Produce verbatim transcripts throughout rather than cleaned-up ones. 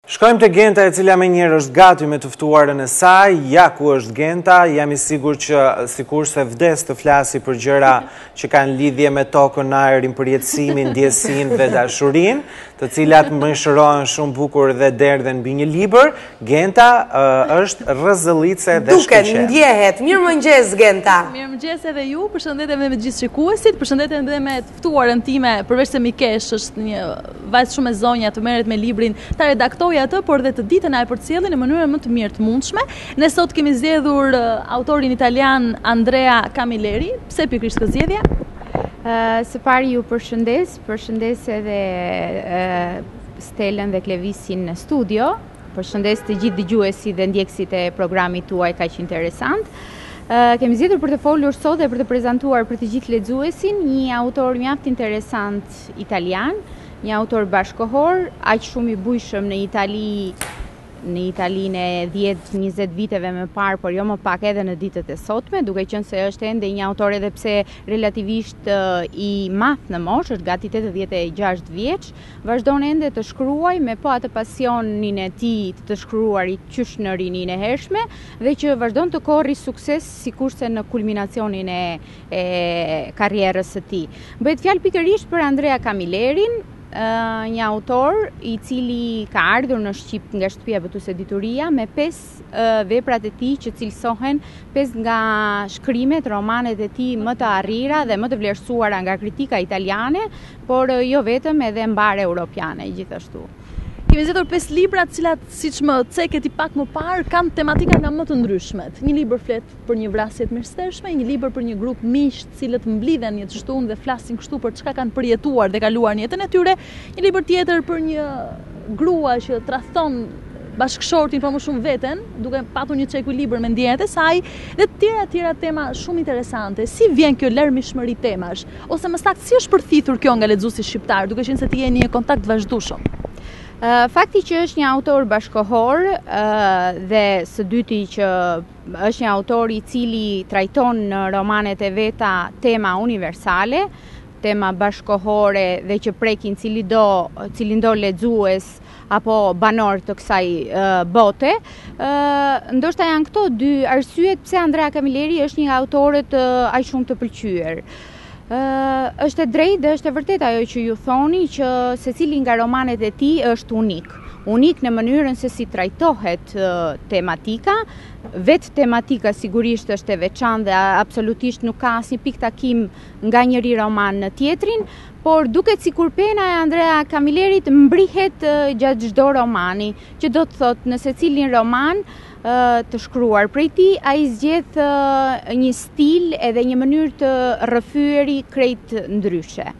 Shkojmë të Genta, e cila me njerë është gati me të ftuarën e saj. Ja ku është Genta, jam i sigur që sikur se vdes të flasi për gjëra që kanë lidhje me tokën, ajrin, përjetësimin, ndjesin dhe dashurin, të cilat më shërohen shumë bukur dhe derdhen mbi një libër. Genta uh, është rrezëllice dhe shkëlqen. Duken, ndjehet. Mirëmëngjes Genta. Mirëmëngjes edhe ju, përshëndetem edhe me gjithë shikuesit, përshëndetem edhe me të ftuarën time, përveç se Mikesh është një vajzë shumë e zonja të merret me librin, ta redaktojë atë, por dhe të ditën e përcjellin në mënyrën më të mirë të mundshme. Ne sot kemi zgjedhur uh, autorin italian Andrea Camilleri. Pse pikërisht këtë zgjedhje? Uh, së pari ju përshëndes, përshëndes edhe uh, Stelën dhe Klevisin në studio, përshëndes të gjithë dëgjuesit dhe ndjekësit e programit tuaj kaq interesant. Uh, kemi zgjedhur për të folur sot dhe për të prezantuar për të gjithë lexuesin një autor mjaft interesant italian, një autor bashkohor, aq shumë i bujshëm në Itali, në Italinë e dhjetë njëzet viteve më parë, por jo më pak edhe në ditët e sotme, duke qenë se është ende një autor edhe pse relativisht uh, i madh në moshë, është gati tetëdhjetë e gjashtë vjeç, vazhdon ende të shkruaj me po atë pasionin e tij të shkruarit qysh në rininë e hershme dhe që vazhdon të korri sukses sikurse në kulminacionin e, e karrierës së tij. Bëhet fjalë pikërisht për Andrea Camillerin, Uh, një autor i cili ka ardhur në Shqip nga shtëpia botuese dituria me pesë uh, veprat e tij që cilësohen pesë nga shkrimet, romanet e tij më të arrira dhe më të vlerësuara nga kritika italiane, por uh, jo vetëm edhe mbare europiane gjithashtu. Kemi zgjedhur pesë libra të cilat, siç më ceket i pak më parë, kanë tematika nga më të ndryshmet. Një libër flet për një vrasje të mirëstershme, një libër për një grup miq të cilët mblidhen një të shtunë dhe flasin kështu për çka kanë përjetuar dhe kaluar në jetën e tyre, një libër tjetër për një grua që tradhton bashkëshortin për më shumë veten, duke patur një ekuilibër me ndjenjat e saj, dhe të tjera të tjera tema shumë interesante. Si vjen kjo lërmishmëri temash, ose më saktë si është përthithur kjo nga lexuesi shqiptar, duke qenë se ti jeni në kontakt vazhdueshëm? Uh, fakti që është një autor bashkohor uh, dhe së dyti që është një autor i cili trajton në romanet e veta tema universale, tema bashkohore dhe që prekin cili do, cili do lexues apo banor të kësaj uh, bote, uh, ndoshta janë këto dy arsyet pse Andrea Camilleri është një autorët uh, aq shumë të pëlqyer. Uh, është e drejtë dhe është e vërtet ajo që ju thoni që secili nga romanet e tij është unik. Unik në mënyrën se si trajtohet uh, tematika. Vetë tematika sigurisht është e veçantë dhe absolutisht nuk ka asnjë pikë takim nga njëri roman në tjetrin, por duket sikur pena e Andrea Camillerit mbrihet uh, gjatë çdo romani, që do të thotë në secilin roman uh, të shkruar prej tij, ai zgjedh uh, një stil edhe një mënyrë të rrëfyeri krejt ndryshe.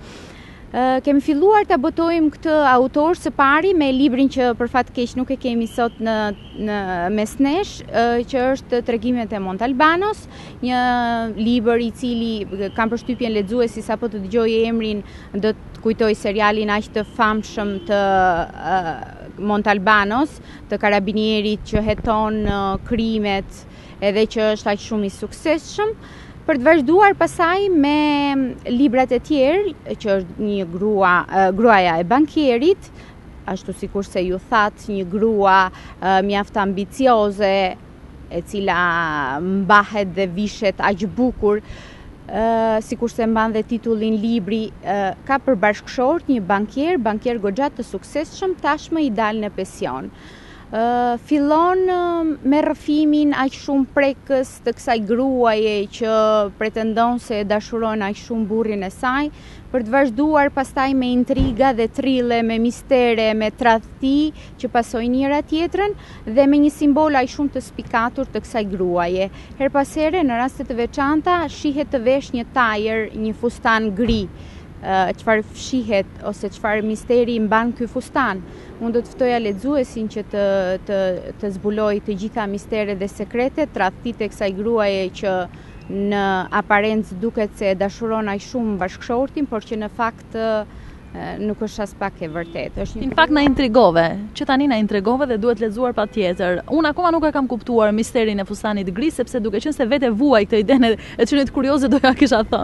Uh, kemi filluar ta botojmë këtë autor së pari me librin që për fat keq nuk e kemi sot në, në mes nesh, uh, që është Tregimet e Montalbanos, një libër i cili kam përshtypjen lexuesi sapo të dëgjojë emrin do të kujtoj serialin aq të famshëm të uh, Montalbanos, të karabinierit që heton uh, krimet edhe që është aq shumë i suksesshëm. Për të vazhduar pasaj me librat e tjerë, që është një grua, uh, gruaja e bankierit, ashtu sikur se ju thatë, një grua uh, mjaft ambicioze, e cila mbahet dhe vishet aq bukur, uh, sikur se mban dhe titullin libri, uh, ka për bashkëshort një bankier, bankier goxha të suksesshëm, tashmë i dal në pension. Uh, fillon uh, me rrëfimin aq shumë prekës të kësaj gruaje që pretendon se dashuron aq shumë burrin e saj, për të vazhduar pastaj me intriga dhe trille, me mistere, me tradhti që pasojnë njëra tjetrën dhe me një simbol aq shumë të spikatur të kësaj gruaje. Her pas here në raste të veçanta shihet të vesh një tajer, një fustan gri. Uh, çfarë fshihet ose çfarë misteri mban ky fustan. Unë do të ftoja lexuesin që të të të zbulojë të gjitha misteret dhe sekretet, tradhtitë e kësaj gruaje që në aparencë duket se dashuron aq shumë bashkëshortin, por që në fakt uh, nuk është as pak e vërtetë. Është një Në fakt na intrigove, që tani na intrigove dhe duhet lexuar patjetër. Unë akoma nuk e kam kuptuar misterin e fustanit gri, sepse duke qenë se vetë vuaj këtë idenë e çunit kurioze doja kisha thënë.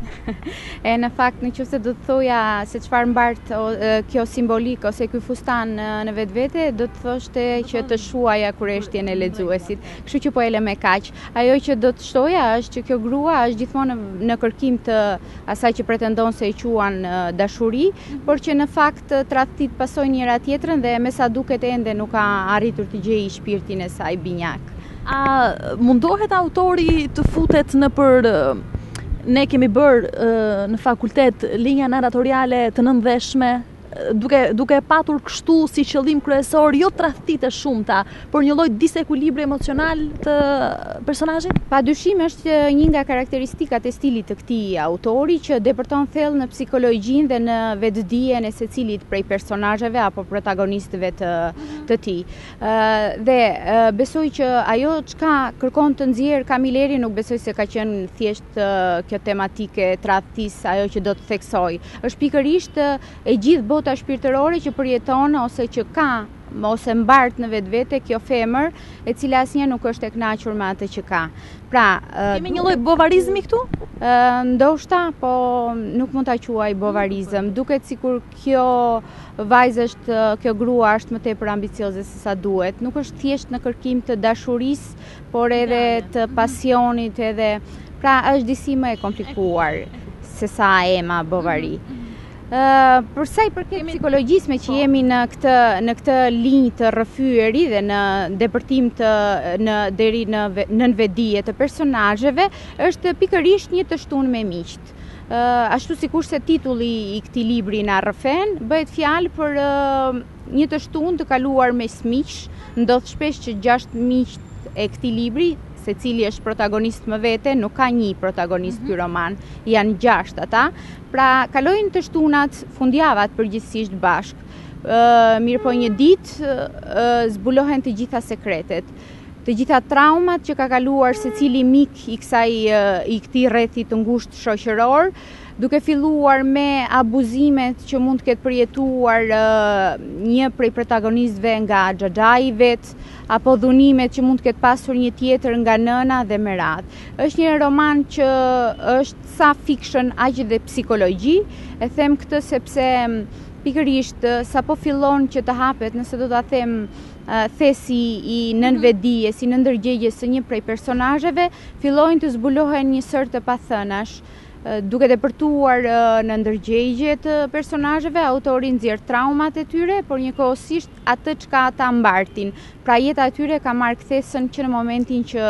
E në fakt në qoftë se do të thoja se çfarë mbart o, kjo simbolik ose ky fustan në vetvete, do të thoshte që të shuaja kureshtjen e lexuesit. Kështu që po ele me kaq. Ajo që do të shtoja është që kjo grua është gjithmonë në kërkim të asaj që pretendon se e quan dashuri, por që në fakt tradhtit pasojnë njëra tjetrën dhe me sa duket ende nuk ka arritur të gjejë shpirtin e saj binjak. A mundohet autori të futet në për... Ne kemi bërë në fakultet linja narratoriale të nëndveshme, duke, duke patur kështu si qëllim kryesor jo tradhtit e shumta, por një lloj disekuilibri emocional të personazhit? Padyshim është një nga karakteristikat e stilit të këtij autori që depërton thellë në psikologjinë dhe në vetdijen e secilit prej personazheve apo protagonistëve të të tij. Dhe besoj që ajo çka kërkon të nxjerr Kamileri nuk besoj se ka qenë thjesht kjo tematike tradhtis, ajo që do të theksoj. Është pikërisht e gjithë bota shpirtërore që përjeton ose që ka ose mbart në vetvete kjo femër e cila asnjëherë nuk është e kënaqur me atë që ka. Pra, kemi një lloj bovarizmi këtu? Ndoshta, po nuk mund ta quaj bovarizëm. Duket sikur kjo vajzë është, kjo grua është më tepër ambicioze se sa duhet. Nuk është thjesht në kërkim të dashurisë, por edhe të pasionit edhe, pra është disi më e komplikuar se sa Emma Bovary. Uh, për sa i përket psikologjisë me që jemi në këtë në këtë linjë të rrëfyeri dhe në depërtim të në deri në nënvedije të personazheve, është pikërisht një të shtunë me miqt. Uh, ashtu sikur se titulli i këtij libri na rrëfen, bëhet fjalë për uh, një të shtunë të kaluar mes miq. Ndodh shpesh që gjashtë miqt e këtij libri, se cili është protagonist më vete, nuk ka një protagonist ky roman, janë gjashtë ata, pra kalojnë të shtunat fundjavat përgjithsisht bashkë. Uh, mirë po një ditë uh, zbulohen të gjitha sekretet, të gjitha traumat që ka kaluar secili mik i kësaj uh, i këtij rrethi të ngushtë shoqëror, duke filluar me abuzimet që mund të ketë përjetuar uh, një prej protagonistëve nga xhaxhai i vet, apo dhunimet që mund të ketë pasur një tjetër nga nëna dhe me radhë. Është një roman që është sa fiction aq dhe psikologji. E them këtë sepse pikërisht sapo fillon që të hapet, nëse do ta them uh, thesi i nënvedijes, i nëndërgjegjes së një prej personazheve, fillojnë të zbulohen një sër të pathënash. Duke depërtuar në ndërgjegje të personazheve, autori nxjerr traumat e tyre, por njëkohësisht atë çka ata mbartin. Pra jeta e tyre ka marrë kthesën që në momentin që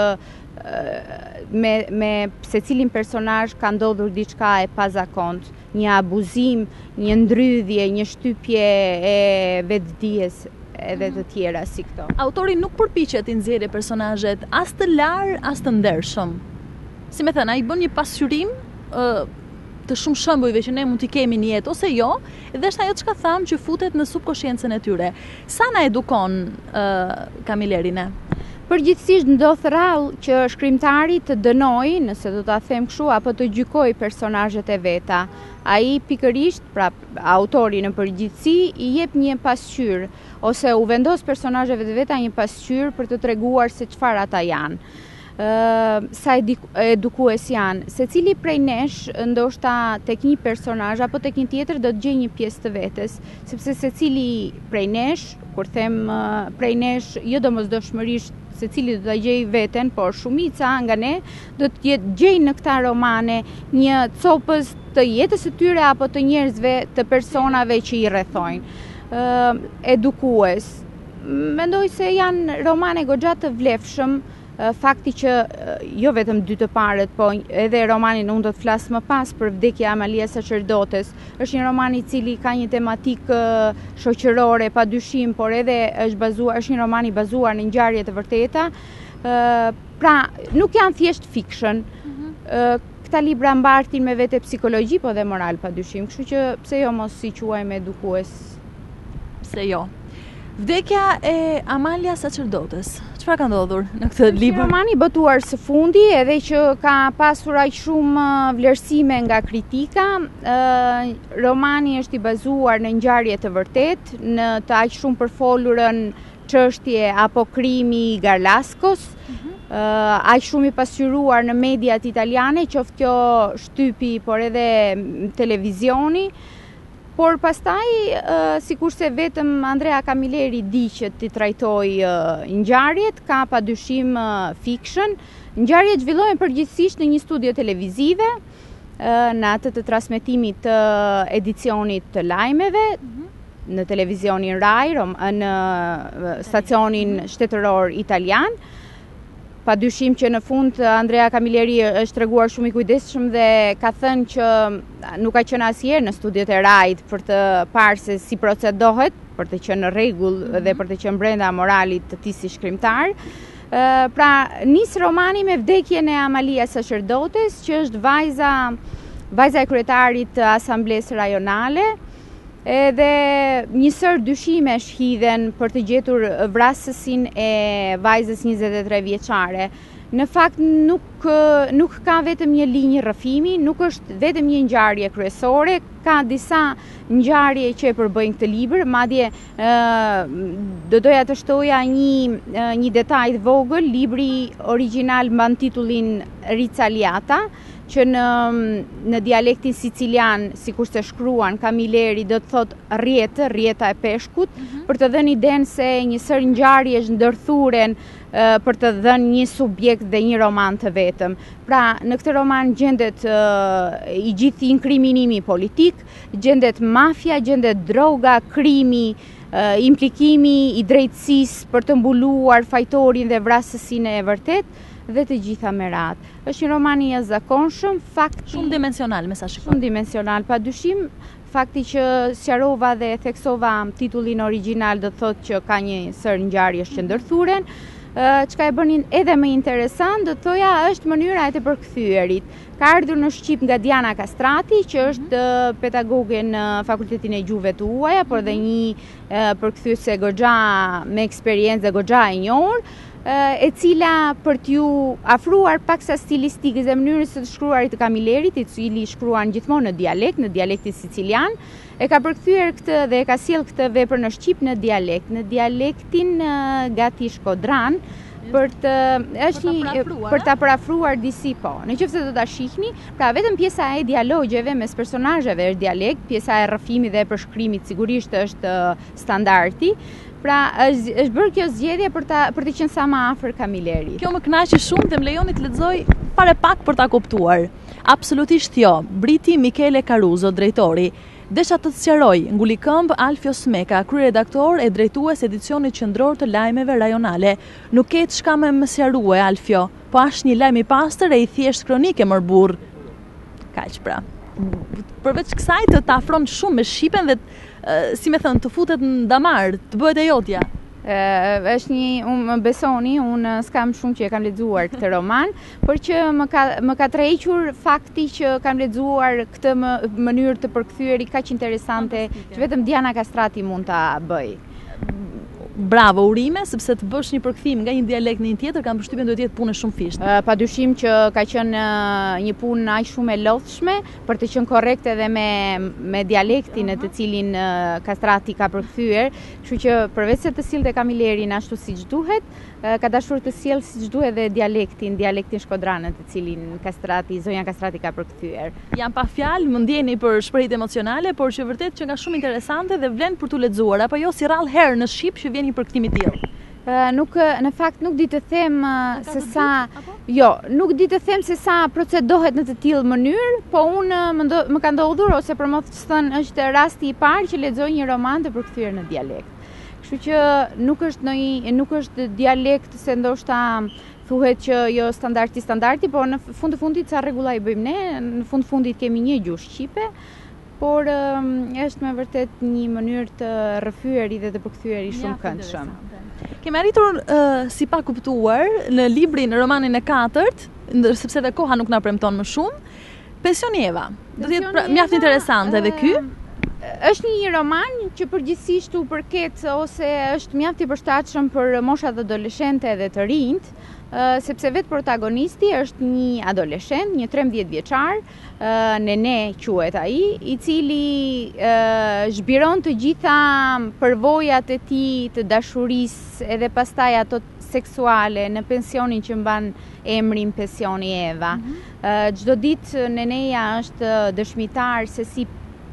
me me secilin personazh ka ndodhur diçka e pazakont, një abuzim, një ndrydhje, një shtypje e vetdijes edhe të tjera si këto. Autori nuk përpiqet të nxjerrë personazhet as të lar, as të ndershëm. Si më thënë, ai bën një pasqyrim të shumë shembujve që ne mund t'i kemi në jetë ose jo, dhe është ajo çka tham që futet në subkonsciencën e tyre. Sa na edukon uh, Kamileri ne? Përgjithsisht ndodh rrallë që shkrimtari të dënojë, nëse do ta them kështu, apo të gjykojë personazhet e veta. Ai pikërisht, pra autori në përgjithësi, i jep një pasqyrë ose u vendos personazheve të veta një pasqyrë për të treguar se çfarë ata janë. Uh, sa edukues janë. Secili prej nesh, ndoshta tek një personazh apo tek një tjetër do të gjej një pjesë të vetes, sepse secili prej nesh, kur them uh, prej nesh, jo domosdoshmërisht secili do ta gjej veten, por shumica nga ne do të jetë gjej në këta romane një copës të jetës së tyre apo të njerëzve, të personave që i rrethojnë. Uh, edukues. Mendoj se janë romane goxha të vlefshëm. Fakti që jo vetëm dy të parët, po edhe romanin unë do të flas më pas për vdekja Amalia Sacerdotes, është një roman i cili ka një tematikë shoqërore padyshim, por edhe është bazuar, është një roman i bazuar në ngjarje të vërteta. Pra, nuk janë thjesht fiction. Këta libra mbartin me vete psikologji, po dhe moral padyshim, kështu që pse jo mos si quajmë edukues. Pse jo. Vdekja e Amalia Sacerdotes. Çfarë ka ndodhur në këtë libër? Një roman i botuar së fundi, edhe që ka pasur aq shumë vlerësime nga kritika. Uh, romani është i bazuar në ngjarje të vërtetë, në të aq shumë përfolurën çështje apo krimi i Garlaskos. Mm-hmm. uh, aq shumë i pasqyruar në mediat italiane, qoftë kjo shtypi, por edhe televizioni. Por pastaj, uh, sikurse vetëm Andrea Camilleri di që të trajtoj uh, ngjarjet, ka padyshim uh, fiction. Ngjarjet zhvillohen përgjithsisht në një studio televizive, uh, në atë të transmetimit të uh, edicionit të lajmeve, mm-hmm. në televizionin Rai, në uh, stacionin shtetëror italian. Pa dyshim që në fund Andrea Camilleri është treguar shumë i kujdesshëm dhe ka thënë që nuk ka qenë asnjëherë në studiot e Rajt për të parë se si procedohet, për të qenë në rregull mm-hmm. dhe për të qenë brenda moralit të tij si shkrimtar. Pra, nis romani me vdekjen e Amalia Sacerdotes, që është vajza, vajza e kryetarit të Asamblesë Rajonale. Edhe një sër dyshime shhidhen për të gjetur vrasësin e vajzës njëzet e tre vjeçare. Në fakt nuk, nuk ka vetëm një linjë rrëfimi, nuk është vetëm një ngjarje kryesore, ka disa ngjarje që e përbëjnë këtë libër, madje do doja të shtoja një, një detaj të vogël. Libri origjinal mban titullin Ricaliata, që në, në dialektin sicilian, sikur se shkruan Camilleri, do të thot rjetë, rjeta e peshkut, mm-hmm. për të dhënë idenë se një sër ngjarjesh ndërthuren uh, për të dhënë një subjekt dhe një roman të vetëm. Pra, në këtë roman gjendet uh, i gjithë inkriminimi politik, gjendet mafia, gjendet droga, krimi, uh, implikimi i drejtësisë për të mbuluar fajtorin dhe vrasësinë e vërtet, dhe të gjitha me radhë. Është një roman i jashtëzakonshëm, fakti shumë dimensional, me sa shikoj. Shumë dimensional, padyshim, fakti që sqarova dhe theksova titullin origjinal do të thotë që ka një sër ngjarjesh që ndërthuren, çka e bënin edhe më interesant, do të thoja është mënyra e të përkthyerit. Ka ardhur në Shqip nga Diana Kastrati, që është pedagoge në Fakultetin e Gjuhëve të Huaja, por dhe një përkthyese goxha me eksperiencë dhe goxha e njohur, e cila për t'ju afruar paksa stilistikës dhe mënyrës së të shkruarit të Camillerit, i cili shkruan gjithmonë në dialekt, në dialektin sicilian, e ka përkthyer këtë dhe e ka sjell këtë vepër në shqip në dialekt, në dialektin uh, gati shkodran, për të është një për ta parafruar disi po. Nëse do ta shihni, pra vetëm pjesa e dialogjeve mes personazheve është dialekt, pjesa e rrëfimit dhe e përshkrimit sigurisht është standardi. Pra është, është bërë kjo zgjedhje për ta për të qenë sa më afër Camillerit. Kjo më kënaqi shumë dhe më lejoni të lexoj fare pak për ta kuptuar. Absolutisht jo. Briti Michele Caruso, drejtori, desha të sqaroj, nguli këmbë Alfio Smeka, kryeredaktor e drejtues edicionit qendror të lajmeve rajonale. Nuk ke çka më më sqarue, Alfio, po është një lajm i pastër e i thjesht kronike mër burr. Kaq pra. Përveç kësaj të ta afron shumë me shqipen dhe uh, si me thënë të futet në damar, të bëhet e jotja. Uh, është një, unë më besoni, unë s'kam shumë që e kam lexuar këtë roman, por që më ka, më ka tërhequr fakti që kam lexuar këtë më, mënyrë të përkthyerit kaq interesante, që vetëm Diana Kastrati mund ta bëj. Bravo, urime, sepse të bësh një përkthim nga një dialekt në një tjetër, kam përshtypjen duhet jetë punë shumë fisht. Uh, Padyshim që ka qenë uh, një punë aq shumë e lodhshme për të qenë korrekte edhe me me dialektin uh-huh. të cilin uh, Kastrati ka përkthyer, kështu që përveç se të sillte Camillerin ashtu siç duhet, uh, ka dashur të sjellë siç duhet edhe dialektin, dialektin shkodran të cilin Kastrati, zonja Kastrati ka përkthyer. Jam pa fjalë, më ndjeni për shprehje emocionale, por që vërtet që nga shumë interesante dhe vlen për tu lexuar, apo jo si rrallë herë në shqip që vjen një përkthim i tillë. Uh, nuk, në fakt nuk di të them uh, se sa, jo, nuk di të them se sa procedohet në të tillë mënyrë, po unë më, ndo, më ka ndodhur ose për më të thënë është rasti i parë që lexoj një roman të përkthyer në dialekt. Kështu që nuk është ndonjë, nuk është dialekt se ndoshta thuhet që jo standardi standardi, por në fund të fundit sa rregulla i bëjmë ne, në fund të fundit kemi një gjuhë shqipe, por um, është me vërtet një mënyrë të rrëfyeri dhe të përkthyer shumë ja, këndshëm. Kemi arritur uh, si pa kuptuar në librin, në romanin e katërt, sepse dhe koha nuk na premton më shumë, Pensioni Eva. Do të jetë pra, mjaft interesante edhe ky. është një roman që përgjithsisht u përket ose është mjaft i përshtatshëm për moshat adoleshente dhe të rinjt, Uh, sepse vetë protagonisti është një adoleshent, një trembëdhjetë vjeçar, uh, Nene quhet ai, i cili uh, zhbiron të gjitha përvojat e tij të dashurisë edhe pastaj ato seksuale në pensionin që mban emrin pensioni Eva. Mm-hmm. Çdo uh, ditë Neneja është dëshmitar se si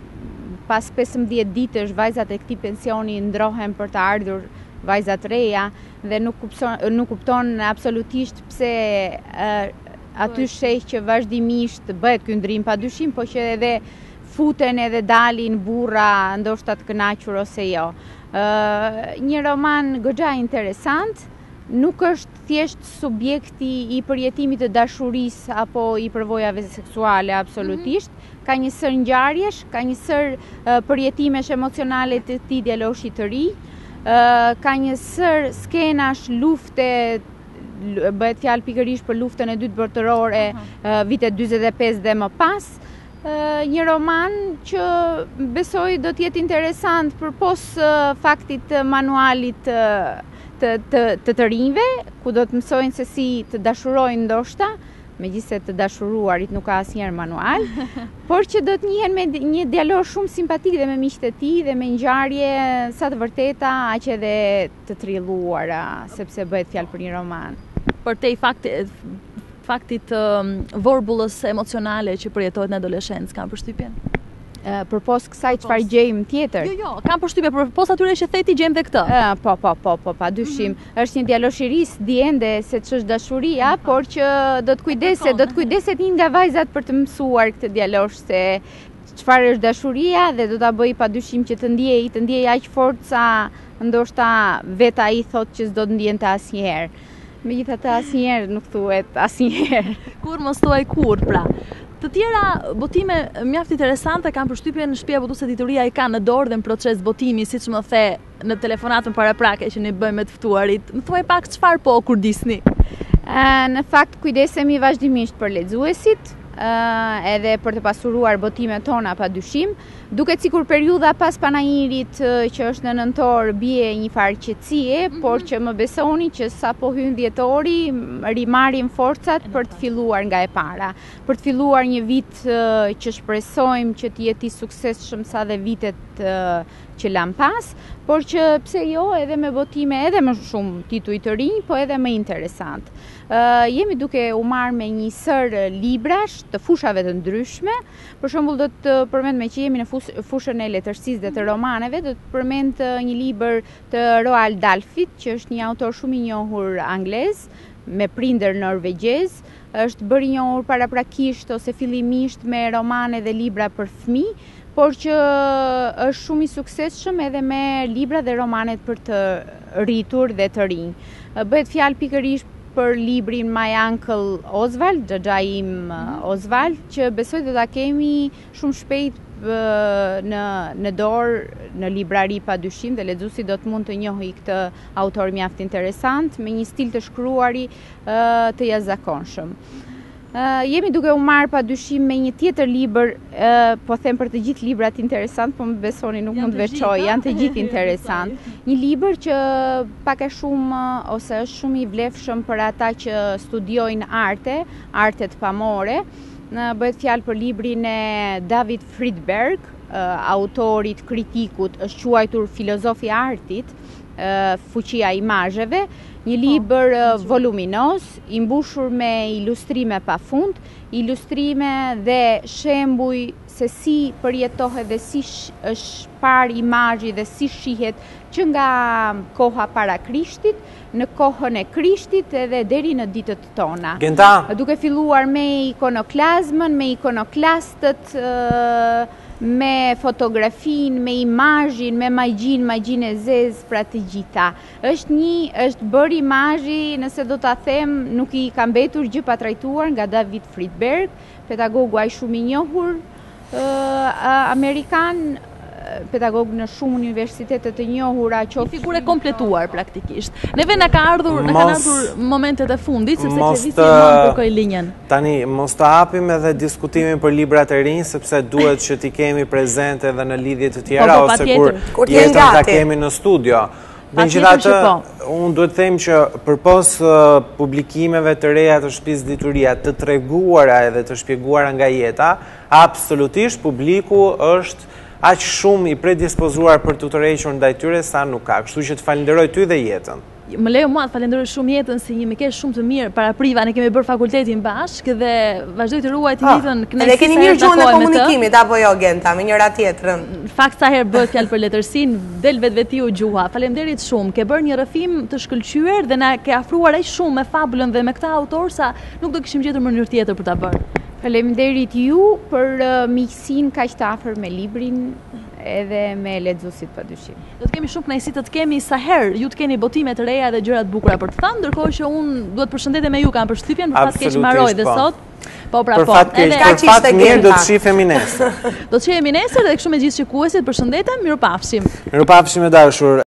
pas pesëmbëdhjetë ditësh vajzat e këtij pensioni ndrohen për të ardhur vajzat reja dhe nuk kupton, nuk kupton absolutisht pse uh, aty sheh që vazhdimisht bëhet ky ndrim padyshim, po që edhe futen edhe dalin burra ndoshta të kënaqur ose jo. Uh, një roman goxha interesant, nuk është thjesht subjekti i përjetimit të dashurisë apo i përvojave seksuale absolutisht, mm-hmm. Ka një sër ngjarjesh, ka një sër uh, përjetimesh emocionale të këtij djaloshi të ri. Uh, ka një sër skenash lufte, bëhet fjalë pikërisht për luftën e dytë botërore, uh, vitet dyzet e pesë dhe më pas. Uh, një roman që besoj do të jetë interesant përpos uh, faktit të manualit uh, të të të, të rinjve, ku do të mësojnë se si të dashurojnë ndoshta, megjithëse të dashuruarit nuk ka asnjëherë manual, por që do të njihen me një djalosh shumë simpatik dhe me miqtë e tij dhe me ngjarje sa të vërteta aq edhe të trilluara, sepse bëhet fjalë për një roman. Për te i fakti, faktit um, vorbullës emocionale që përjetohet në adoleshencë, kam përshtypjen? Uh, përpos kësaj çfarë gjejmë tjetër? Jo, jo, kam përshtypje përpos atyre që theti gjejmë dhe këtë. Uh, po, po, po, po, padyshim. Mm-hmm. Është një djalosh i ri, diende se ç'është dashuria, mm-hmm. por që do të kujdeset, do të kujdeset një nga vajzat për të mësuar këtë djalosh se çfarë është dashuria dhe do ta bëj padyshim që të ndiej, të ndiej aq fort sa ndoshta vetë ai thotë që s'do të ndjente asnjëherë. Megjithatë asnjëherë nuk thuhet asnjëherë. Kur mos thuaj kur, pra. Të tjera botime mjaft interesante kam përshtypjen në shtëpia botuese Dituria i ka në dorë dhe në proces botimi, siç më the në telefonatën paraprake që ne bëjmë me të ftuarit. Më thuaj pak çfarë po kur disni? Uh, në fakt kujdesemi vazhdimisht për lexuesit, uh, edhe për të pasuruar botimet tona padyshim. Duket sikur periudha pas panajirit uh, që është në nëntor bie një farë qetësie, mm-hmm. por që më besoni që sapo hyn dhjetori rimarrim forcat për të filluar nga e para, për të filluar një vit uh, që shpresojmë që të jetë i suksesshëm sa dhe vitet uh, që lan pas, por që pse jo edhe me botime edhe më shumë tituj të rinj, po edhe më interesant. Uh, jemi duke u marrë me një sër librash të fushave të ndryshme, për shembull do të përmend me që jemi në fushën e letërsisë dhe të romaneve, do të përmend një libër të Roald Dahlfit, që është një autor shumë i njohur anglez, me prindër norvegjez, është bërë i njohur paraprakisht ose fillimisht me romane dhe libra për fëmijë, por që është shumë i suksesshëm edhe me libra dhe romanet për të rritur dhe të rinj. Bëhet fjalë pikërisht për librin My Uncle Oswald, xhaxha im Oswald, që besoj do ta kemi shumë shpejt në në dorë në librari padyshim dhe lexuesi do të mund të njohë këtë autor mjaft interesant me një stil të shkruari të jashtëzakonshëm. Uh, jemi duke u marrë padyshim me një tjetër libër, uh, po them për të gjithë librat interesant, po më besoni nuk mund të veçoj, janë të gjithë interesant. Një libër që pak e shumë ose është shumë i vlefshëm për ata që studiojnë arte, artet pamore. Uh, bëhet fjalë për librin e David Friedberg, uh, autorit, kritikut, është quajtur filozofi i artit, uh, fuqia e imazheve. Një libër uh, voluminos, i mbushur me ilustrime pafund, ilustrime dhe shembuj se si përjetohet dhe si është parë imazhi dhe si shihet që nga koha para Krishtit, në kohën e Krishtit edhe deri në ditët tona. Genta. Duke filluar me ikonoklazmën, me ikonoklastët, uh, me fotografin, me imazhin, me magjin, magjin e zezë, pra të gjitha. Është një, është bërë imazhi, nëse do ta them, nuk i ka mbetur gjë pa trajtuar nga David Friedberg, pedagogu ai shumë i njohur, uh, amerikan, pedagog në shumë universitete të njohura, Një figurë e kompletuar praktikisht. Neve na ka ardhur, na kanë ardhur momentet e fundit sepse Klevisi e mund kërkoj linjën. Tani mos të hapim edhe diskutimin për librat e rinj sepse duhet që t'i kemi prezente edhe në lidhje të tjera Po, po, ose patjetër. kur jetën ta kemi në studio. Megjithatë, unë duhet të them që përpos uh, publikimeve të reja të shtëpisë dituria të treguara edhe të shpjeguara nga jeta, absolutisht publiku është aq shumë i predispozuar për të tërhequr ndaj tyre sa nuk ka. Kështu që të falenderoj ty dhe jetën. Më lejo mua të falenderoj shumë jetën si një mikesh shumë të mirë para priva, ne kemi bërë fakultetin bashkë dhe vazhdoj të ruaj të njëjtën kënaqësi. Edhe keni mirë gjuhën e komunikimit apo jo Genta, me njëra tjetrën? Fakt sa herë bëhet fjalë për letërsinë, del vetvetiu gjuha. Faleminderit shumë. Ke bërë një rrëfim të shkëlqyer dhe na ke afruar aq shumë me fabulën dhe me këtë autor sa nuk do kishim gjetur mënyrë tjetër për ta bërë. Faleminderit ju për uh, miqësinë kaq të afër me librin edhe me lexuesit padyshim. Do të kemi shumë kënaqësi të të kemi sa herë ju të keni botime të reja dhe gjëra të bukura për të thënë, ndërkohë që unë duhet përshëndetje me ju kam përshtypjen, për fat keq mbaroj dhe sot. Po pra po. Për fat keq, për fat mirë do të shihemi nesër. Do të shihemi nesër dhe kështu me gjithë shikuesit, përshëndetem, mirupafshim. Mirupafshim e dashur.